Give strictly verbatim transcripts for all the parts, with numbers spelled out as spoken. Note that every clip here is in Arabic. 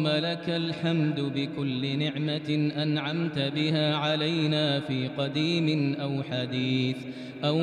لك الحمد بكل نعمة أنعمت بها علينا في قديم أو حديث أو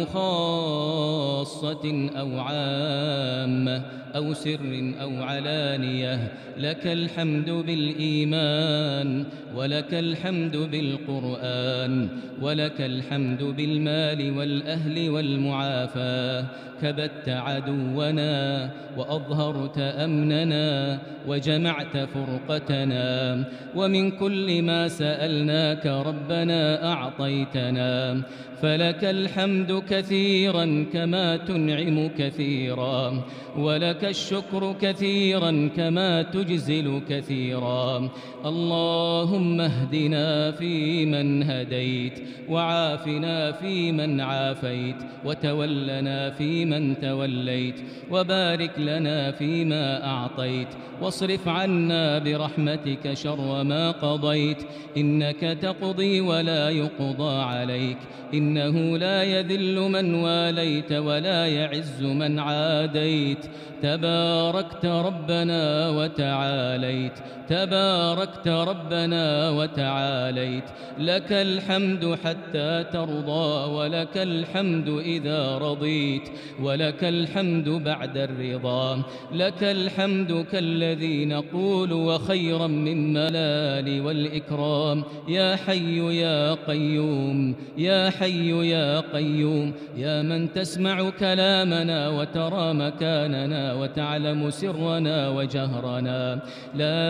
خاصة أو عامة أو سر أو علانية. لك الحمد بالإيمان، ولك الحمد بالقرآن، ولك الحمد بالمال والأهل والمعافاة. كبت عدونا وأظهرت أمننا وجمعت فرقتنا، ومن كل ما سألناك ربنا أعطيتنا. فلك الحمد كثيرا كما تنعم كثيرا، ولك الشكر كثيرا كما تجزل كثيرا. اللهم اهدنا فيمن هديت، وعافنا فيمن عافيت، وتولنا فيمن توليت، وبارك لنا فيما أعطيت، واصرف عنا برحمتك شر ما قضيت. إنك تقضي ولا يقضى عليك، إنه لا يذل من واليت ولا يعز من عاديت. تباركت ربنا وتعاليت، تباركت ربنا وتعاليت. لك الحمد حتى ترضى، ولك الحمد إذا رضيت، ولك الحمد بعد الرضا. لك الحمد كالذي نقول وخيرا من ملال والإكرام. يا حي يا قيوم، يا حي يا قيوم، يا من تسمع كلامنا وترى مكاننا وتعلم سرنا وجهرنا. لا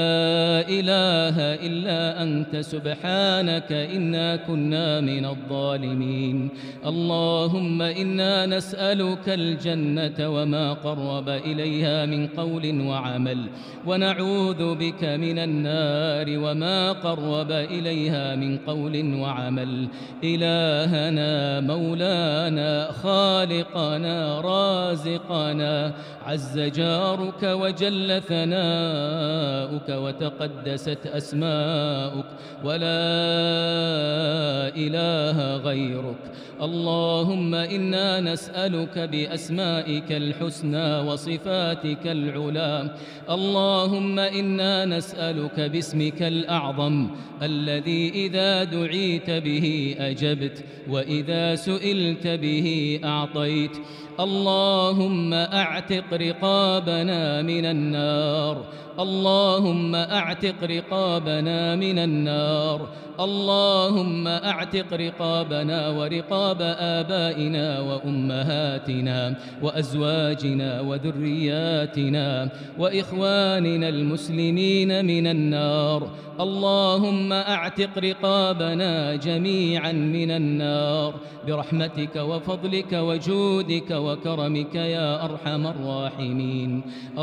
إله إلا أنت سبحانك إنا كنا من الظالمين. اللهم إنا نسألك الجنة وما قرب إليها من قول وعمل، ونعوذ بك من النار وما قرب إليها من قول وعمل. إلهنا مولانا خالقنا رازقنا، عز جارك وجل ثناؤك وتقدست أسماؤك، ولا إله غيرك. اللهم إنا نسألك بأسمائك الحسنى وصفاتك العلى. اللهم إنا نسألك باسمك الأعظم الذي إذا دعيت به أجبت، وإذا سئلت به أعطيت. اللهم أعتق رقابنا من النار، اللهم أعتق رقابنا من النار. اللهم أعتق رقابنا ورقاب آبائنا وأمهاتنا وأزواجنا وذرياتنا وإخواننا المسلمين من النار. اللهم أعتق رقابنا جميعا من النار برحمتك وفضلك وجودك وكرمك يا أرحم الراحمين.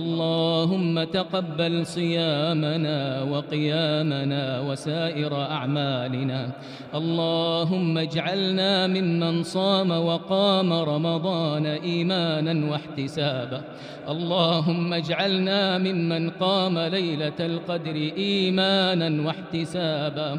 اللهم تقبل صيامنا وقيامنا وسائر أعمالنا. اللهم اجعلنا ممن صام وقام رمضان إيمانا واحتسابا. اللهم اجعلنا ممن قام ليلة القدر إيمانا واحتسابا.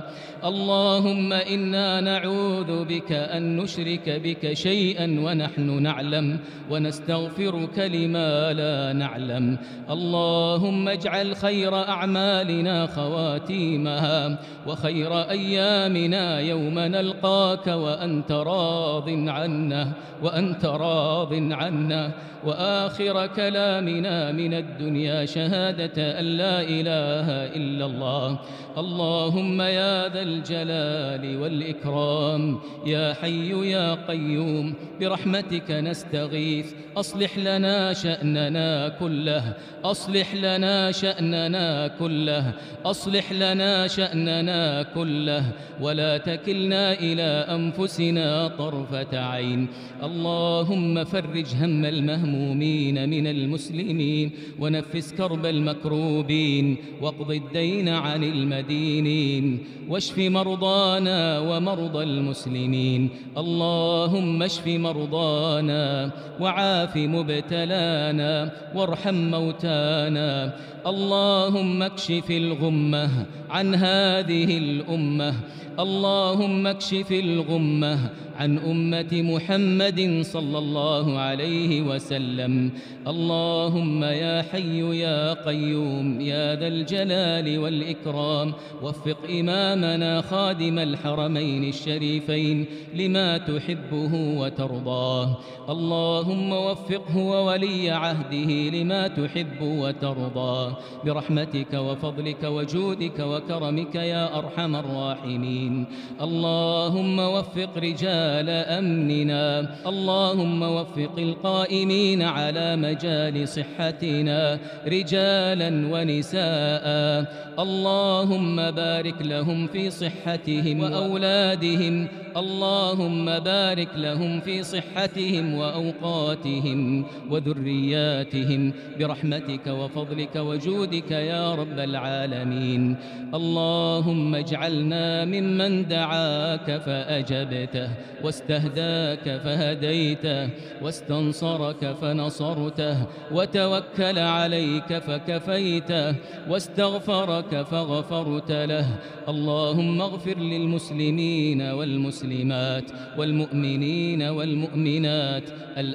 اللهم إنا نعوذ بك أن نشرك بك شيئا ونحن نعلم، ونستغفرك لما لا نعلم. اللهم اجعل خير أعمالنا خواتيمها، وخير أيامنا يوم نلقاك وأنت راض عنا، وأنت راض عنا. وآخر كلامنا من الدنيا شهادة أن لا إله إلا الله. اللهم يا ذا الجلال والإكرام، يا حي يا قيوم، برحمتك نستغيث. أصلح لنا شأننا كله، أصلح لنا شأننا كله، أصلح لنا شأننا كله، ولا تكلنا إلى أنفسنا طرفة عين. اللهم فرج هم المهمومين من المسلمين، ونفس كرب المكروبين، واقض الدين عن المدينين، واشف مرضانا ومرضى المسلمين. اللهم اشف مرضانا وعاف مبتلانا وارحم موتانا. اللهم اكشف الغمة عن هذه الأمة، اللهم اكشف الغمة عن أمة محمد صلى الله عليه وسلم. اللهم يا حي يا قيوم يا ذا الجلال والإكرام، وفق إمامنا خادم الحرمين الشريفين لما تحبه وترضاه. اللهم وفقه وولي عهده لما تحب وترضاه برحمتك وفضلك وجودك وكرمك يا أرحم الراحمين. اللهم وفق رجال أمننا، اللهم وفق القائمين على مجال صحتنا رجالا ونساء، اللهم بارك لهم في صحتهم وأولادهم، اللهم بارك لهم في صحتهم وأوقاتهم وذرياتهم برحمتك وفضلك وجودك يا رب العالمين. اللهم اجعلنا ممن دعاك فأجبته، واستهداك فهديته، واستنصرك فنصرته، وتوكل عليك فكفيته، واستغفرك فغفرت له. اللهم اغفر للمسلمين والمسلمات والمؤمنين والمؤمنات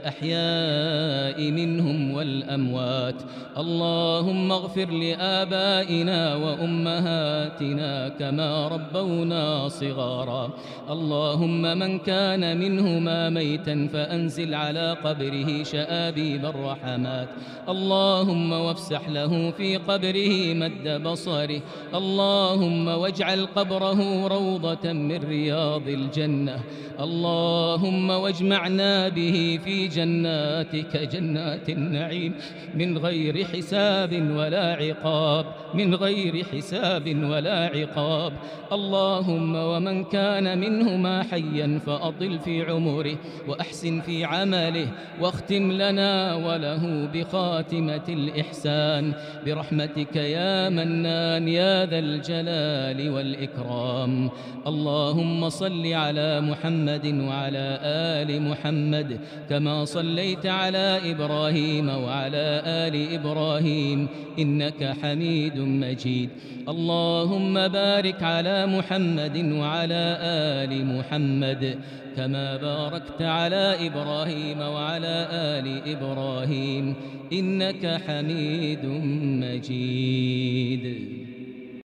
الأحياء منهم والأموات. اللهم اغفر لآبائنا وأمهاتنا كما ربونا صغارا. اللهم من كان منهما ميتا فأنزل على قبره شآبيب الرحمات. اللهم وافسح له في قبره مد بصره. اللهم واجعل قبره روضة من رياض الجنة. اللهم واجمعنا به في جناتك جنات النعيم من غير حساب ولا عقاب، من غير حساب ولا عقاب. اللهم ومن كان منهما حيا فأطل في عمره وأحسن في عمله، واختم لنا وله بخاتمة الإحسان برحمتك يا منان يا ذا الجلال والإكرام. اللهم صل على محمد وعلى آل محمد كما صليت على إبراهيم وعلى آل إبراهيم إنك حميد مجيد. اللهم بارك على محمد وعلى آل محمد كما باركت على إبراهيم وعلى آل إبراهيم إنك حميد مجيد.